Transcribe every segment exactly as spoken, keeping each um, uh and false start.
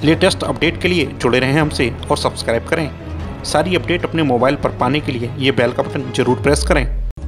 Latest update के लिए जुड़े रहें हमसे और सब्सक्राइब करें। सारी अपडेट अपने मोबाइल पर पाने के लिए ये बेल का बटन जरूर प्रेस करें।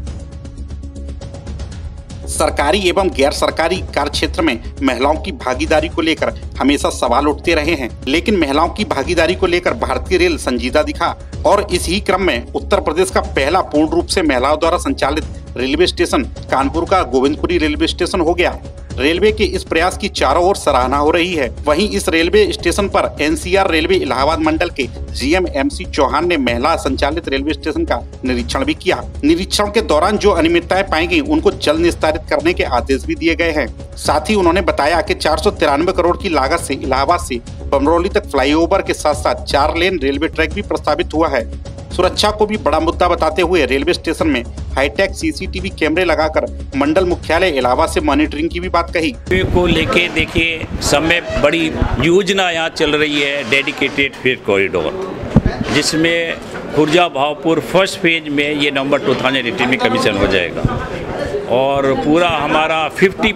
सरकारी एवं गैर सरकारी कार्य क्षेत्र में महिलाओं की भागीदारी को लेकर हमेशा सवाल उठते रहे हैं, लेकिन महिलाओं की भागीदारी को लेकर भारतीय रेल संजीदा दिखा और इस ही क्रम में उत्तर प्रदेश का पहला पूर्ण रूप से महिलाओं द्वारा संचालित रेलवे स्टेशन कानपुर का गोविंदपुरी रेलवे स्टेशन हो गया। रेलवे के इस प्रयास की चारों ओर सराहना हो रही है। वहीं इस रेलवे स्टेशन पर एनसीआर रेलवे इलाहाबाद मंडल के जीएम एमसी चौहान ने महिला संचालित रेलवे स्टेशन का निरीक्षण भी किया। निरीक्षण के दौरान जो अनियमितताएं पाई गई उनको जल्द निस्तारित करने के आदेश भी दिए गए हैं। साथ ही उन्होंने बताया कि चार सौ तिरानवे करोड़ की लागत से इलाहाबाद से बमरौली तक फ्लाईओवर के साथ साथ चार लेन रेलवे ट्रैक भी प्रस्तावित हुआ है। सुरक्षा को भी बड़ा मुद्दा बताते हुए रेलवे स्टेशन में हाईटेक सीसीटीवी कैमरे लगाकर मंडल मुख्यालय इलाहाबाद से मॉनिटरिंग की भी बात कही। को लेके देखिए, सब में बड़ी योजना यहाँ चल रही है, डेडिकेटेड फ्रेट कॉरिडोर, जिसमें खुर्जा भावपुर फर्स्ट फेज में ये नवंबर दो हज़ार अठारह में कमीशन हो जाएगा और पूरा हमारा पचास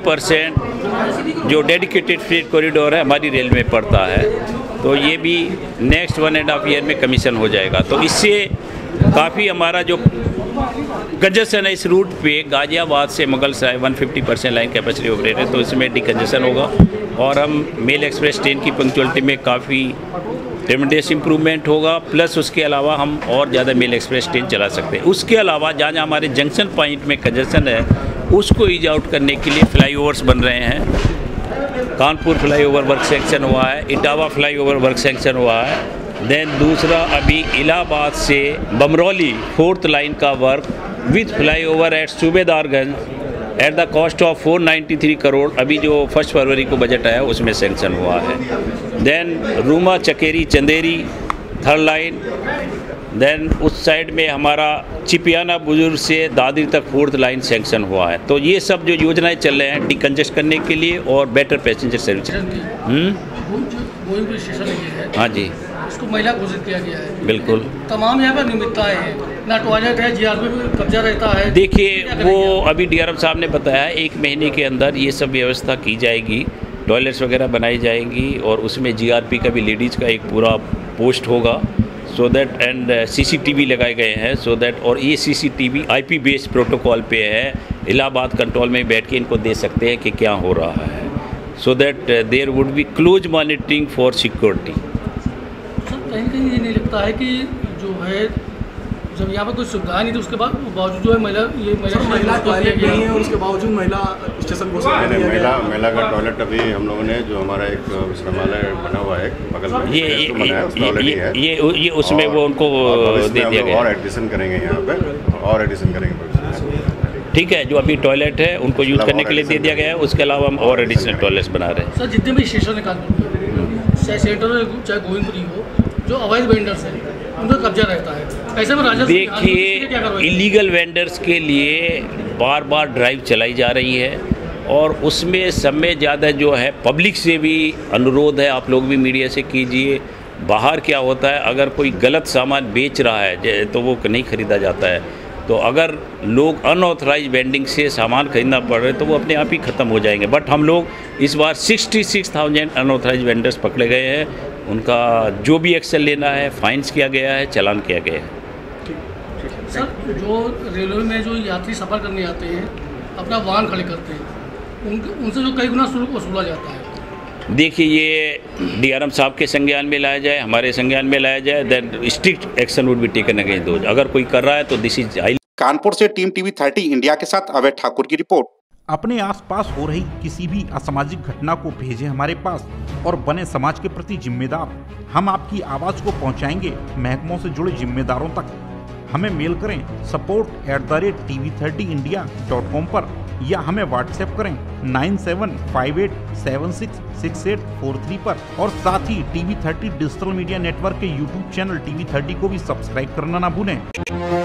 परसेंट जो डेडिकेटेड फ्रेट कॉरिडोर है हमारी रेल में पड़ता है, तो ये भी next one and half year में कमीशन हो जाएगा। तो इससे काफ़ी हमारा जो कंजेशन है इस रूट पे गाजियाबाद से मुगल सराय एक सौ पचास परसेंट लाइन कैपेसिटी ऑपरेट है, तो इसमें डिकंजेशन होगा और हम मेल एक्सप्रेस ट्रेन की पंक्चुअलिटी में काफ़ी ट्रेमेंडस इम्प्रूवमेंट होगा। प्लस उसके अलावा हम और ज़्यादा मेल एक्सप्रेस ट्रेन चला सकते हैं। उसके अलावा जहाँ जहाँ हमारे जंक्शन पॉइंट में कंजेशन है उसको ईज आउट करने के लिए फ्लाईओवर्स बन रहे हैं। कानपुर फ्लाईओवर वर्क सेक्शन हुआ है, इटावा फ्लाईओवर वर्क सेक्शन हुआ है। देन दूसरा अभी इलाहाबाद से बमरौली फोर्थ लाइन का work with flyover at Subedarganj at the cost of चार सौ तिरानवे करोड़ अभी जो फर्स्ट फरवरी को बजट आया उसमें सेंक्शन हुआ है। Then Rooma Chakeri Chanderi third line, then उस साइड में हमारा चिपियाना बुजुर्ग से दादरी तक फोर्थ लाइन सेंक्शन हुआ है। तो ये सब जो योजनाएं चल रहे हैं डिकंजेस्ट करने के लिए और बेटर पैसेंजर सर्विस। हाँ जी, इसको महिला घोषित किया गया है। बिल्कुल, तमाम यहाँ पर नियमितताएं हैं, ना टॉयलेट है, जीआरपी में कब्जा रहता है। देखिए वो अभी डीआरएम साहब ने बताया एक महीने के अंदर ये सब व्यवस्था की जाएगी, टॉयलेट्स वगैरह बनाई जाएंगी और उसमें जीआरपी का भी लेडीज़ का एक पूरा पोस्ट होगा सो दैट एंड सीसीटीवी लगाए गए हैं सो दैट, और ये सीसीटीवी आईपी बेस्ड प्रोटोकॉल पे है। इलाहाबाद कंट्रोल में बैठ के इनको दे सकते हैं कि क्या हो रहा है, so that there would be close monitoring for security. कहीं कहीं ये नहीं लगता है कि जो है जब यहाँ पर कोई सुविधा नहीं थी उसके बाद बावजूद जो है महिला ये महिला टॉयलेट नहीं है और उसके बावजूद महिला स्टेशन को महिला महिला का टॉयलेट अभी हम लोगों ने जो हमारा एक विश्रामालय बना हुआ है बगल में ये ये ये ये उसमें वो उनको दे दिया गया और एडिशन करेंगे यहाँ पे और एडिशन करेंगे। ठीक है, जो अभी टॉयलेट है उनको यूज करने के लिए दे दिया गया है, उसके अलावा हम और एडिशनल टॉयलेट्स बना रहे हैं। सर जितने भी स्टेशन है कानपुर चाहे सेंटर हो चाहे गोविंदपुरी हो, जो अवैध वेंडर्स हैं उनका कब्जा रहता है। ऐसे में राजस्व देखिए इलीगल वेंडर्स के लिए बार बार ड्राइव चलाई जा रही है और उसमें सब में ज़्यादा जो है पब्लिक से भी अनुरोध है, आप लोग भी मीडिया से कीजिए। बाहर क्या होता है, अगर कोई गलत सामान बेच रहा है तो वो नहीं खरीदा जाता है, तो अगर लोग अनऑथराइज वेंडिंग से सामान खरीदना पड़ रहे तो वो अपने आप ही ख़त्म हो जाएंगे। बट हम लोग इस बार छियासठ हज़ार अनऑथराइज वेंडर्स पकड़े गए हैं, उनका जो भी एक्शन लेना है फाइन्स किया गया है, चालान किया गया है। सर जो रेलवे में जो यात्री सफ़र करने आते हैं अपना वाहन खड़े करते हैं उन, उनसे जो कई गुना शुल्क वसूला जाता है। देखिए ये डीआरएम साहब के संज्ञान में लाया जाए, हमारे संज्ञान में लाया जाए, then strict action would be taken against those. अगर कोई कर रहा है तो दिस इज। कानपुर से टीम टीवी तीस इंडिया के साथ अवैध ठाकुर की रिपोर्ट। अपने आसपास हो रही किसी भी असामाजिक घटना को भेजें हमारे पास और बने समाज के प्रति जिम्मेदार। हम आपकी आवाज को पहुंचाएंगे महकमों से जुड़े जिम्मेदारों तक। हमें मेल करें support at the rate T V thirty India dot com पर या हमें व्हाट्सएप करें nine seven five eight seven six six eight four three पर। और साथ ही TV thirty digital media network के यूट्यूब चैनल टीवी थर्टी को भी सब्सक्राइब करना ना भूलें।